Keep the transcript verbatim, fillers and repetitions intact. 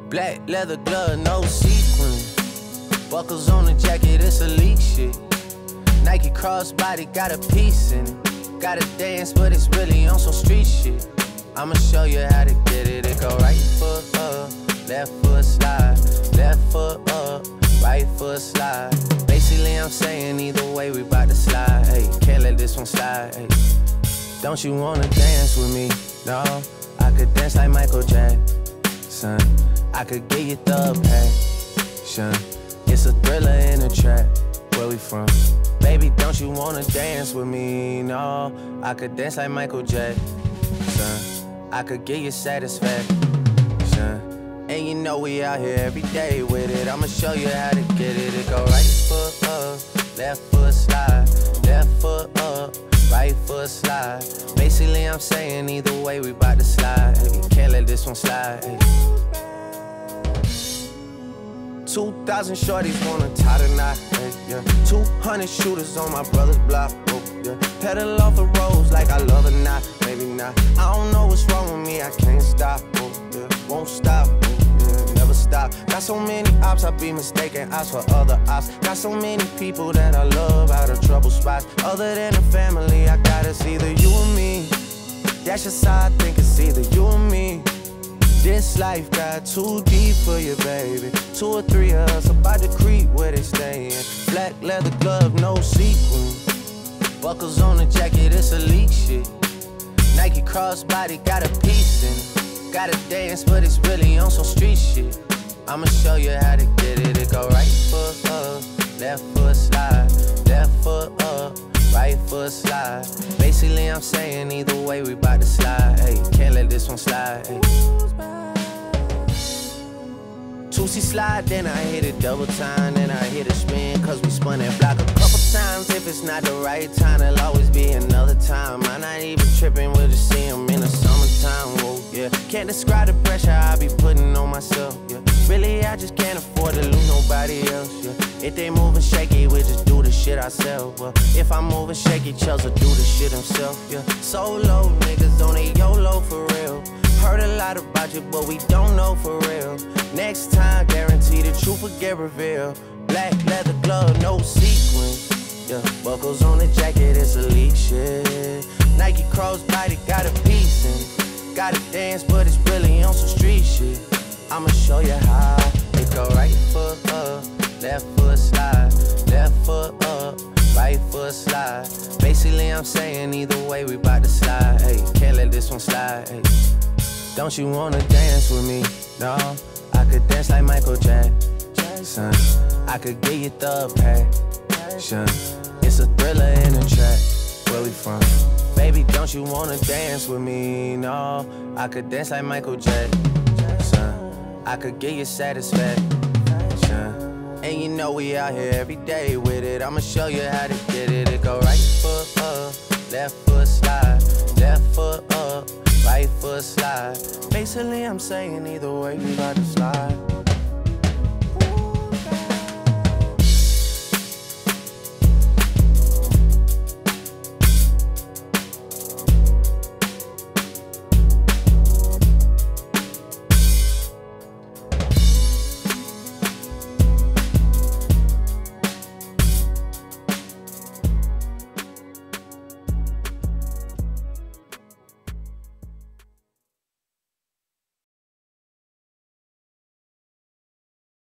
Black leather glove, no sequin. Buckles on the jacket, it's elite shit. Nike crossbody, got a piece in it. Gotta dance, but it's really on some street shit. I'ma show you how to get it. It go right foot up, left foot slide. Left foot up, right foot slide. Basically, I'm saying either way, we bout to slide. Hey, can't let this one slide. Hey. Don't you wanna dance with me? No, I could dance like Michael Jackson. I could get you the passion. It's a thriller in a trap. Where we from? Baby, don't you wanna dance with me? No, I could dance like Michael Jackson. I could get you satisfaction. And you know we out here every day with it. I'ma show you how to get it. It go right foot up, left foot slide. Left foot up, right foot slide. Basically, I'm saying either way, we bout to slide. Hey, can't let this one slide. Hey. Two thousand shorties wanna tie the knot. Hey, yeah. Two hundred shooters on my brother's block. Oh, yeah. Pedal off the roads like I love it, not, maybe not. I don't know what's wrong with me, I can't stop. Oh, yeah. Won't stop. Never stop. Got so many ops, I be mistaken ops for other ops. Got so many people that I love out of trouble spots. Other than the family, I got it's either you or me. That's just how I think it's either you or me. This life got too deep for you, baby. Two or three of us about to creep where they stayin'. Black leather glove, no sequin. Buckles on the jacket, it's elite shit. Nike crossbody, got a piece in it. Gotta dance, but it's really on some street shit. I'ma show you how to get it. It go right foot up, left foot slide. Left foot up, right foot slide. Basically, I'm saying either way, we bout to slide. Hey, can't let this one slide. Hey. Two-C slide, then I hit it double time. Then I hit a spin, cause we spun that block a couple times. If it's not the right time, there'll always be another time. I'm not even tripping, we'll just see him in the summertime. Whoa, yeah. Can't describe the pressure I be putting on myself, yeah. Really, I just can't afford to lose nobody else, yeah. If they moving shaky, we just do the shit ourselves. Well, if I'm moving shaky, Chels will do the shit himself, yeah. Solo niggas on a YOLO for real. Heard a lot about you, but we don't know for real. Next time, guarantee the truth will get revealed. Black leather glove, no sequin. Yeah, buckles on the jacket, it's elite shit. Nike crossbody, got a piece in it. Gotta dance, but it's really on some street shit. I'ma show you how. It go right foot up, left foot slide. Left foot up, right foot slide. Basically, I'm saying either way, we bout to slide. Hey, can't let this one slide. Hey. Don't you wanna dance with me? No, I could dance like Michael Jackson. I could get you the passion. It's a thriller in a track. Where we from? Baby, don't you wanna dance with me? No, I could dance like Michael Jackson. I could get you satisfaction. And you know we out here every day with it. I'ma show you how to get it. It go right foot up, left foot slide. Left foot up, right foot slide. Basically, I'm saying either way, we bout to slide.